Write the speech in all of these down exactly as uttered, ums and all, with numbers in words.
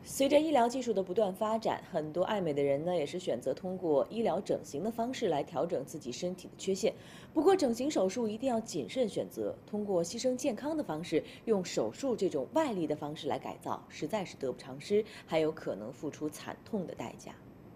随着医疗技术的不断发展，很多爱美的人呢，也是选择通过医疗整形的方式来调整自己身体的缺陷。不过，整形手术一定要谨慎选择，通过牺牲健康的方式，用手术这种外力的方式来改造，实在是得不偿失，还有可能付出惨痛的代价。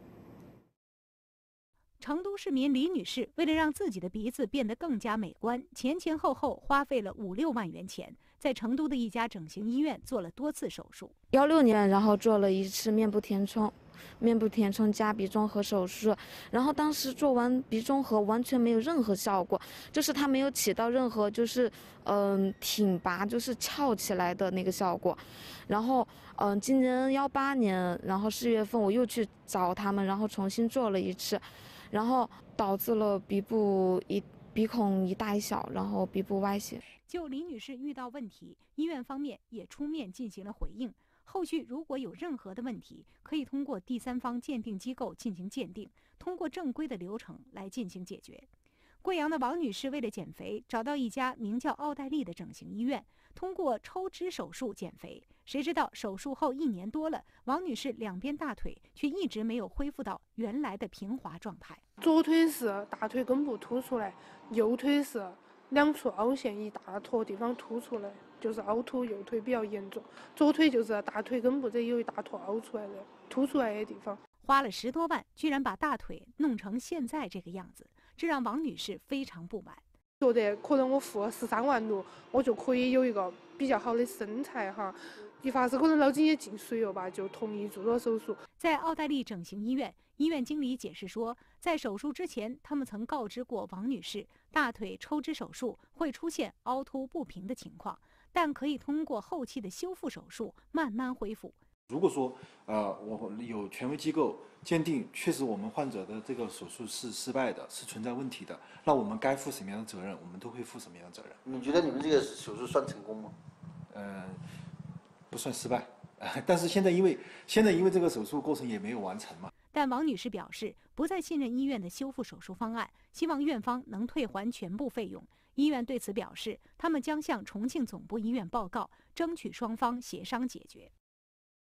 成都市民李女士为了让自己的鼻子变得更加美观，前前后后花费了五六万元钱，在成都的一家整形医院做了多次手术。 幺六年，然后做了一次面部填充，面部填充加鼻中隔手术，然后当时做完鼻中隔完全没有任何效果，就是它没有起到任何就是嗯、呃、挺拔就是翘起来的那个效果。然后嗯、呃、今年幺八年，然后四月份我又去找他们，然后重新做了一次，然后导致了鼻部一鼻孔一大一小，然后鼻部歪斜。 就李女士遇到问题，医院方面也出面进行了回应。后续如果有任何的问题，可以通过第三方鉴定机构进行鉴定，通过正规的流程来进行解决。贵阳的王女士为了减肥，找到一家名叫奥黛丽的整形医院，通过抽脂手术减肥。谁知道手术后一年多了，王女士两边大腿却一直没有恢复到原来的平滑状态。 左腿是大腿根部凸出来，右腿是两处凹陷一大坨地方凸出来，就是凹凸，右腿比较严重。左腿就是大腿根部这有一大坨凹出来的、凸出来的地方。 花了十多万，居然把大腿弄成现在这个样子，这让王女士非常不满。 觉得可能我付十三万多，我就可以有一个比较好的身材哈。一发是可能脑筋也进水了吧，就同意做了手术。 在奥黛丽整形医院，医院经理解释说，在手术之前，他们曾告知过王女士，大腿抽脂手术会出现凹凸不平的情况，但可以通过后期的修复手术慢慢恢复。 如果说呃我有权威机构鉴定，确实我们患者的这个手术是失败的，是存在问题的，那我们该负什么样的责任，我们都会负什么样的责任。 你觉得你们这个手术算成功吗？ 呃，不算失败，但是现在因为现在因为这个手术过程也没有完成嘛。 但王女士表示，不再信任医院的修复手术方案，希望院方能退还全部费用。医院对此表示，他们将向重庆总部医院报告，争取双方协商解决。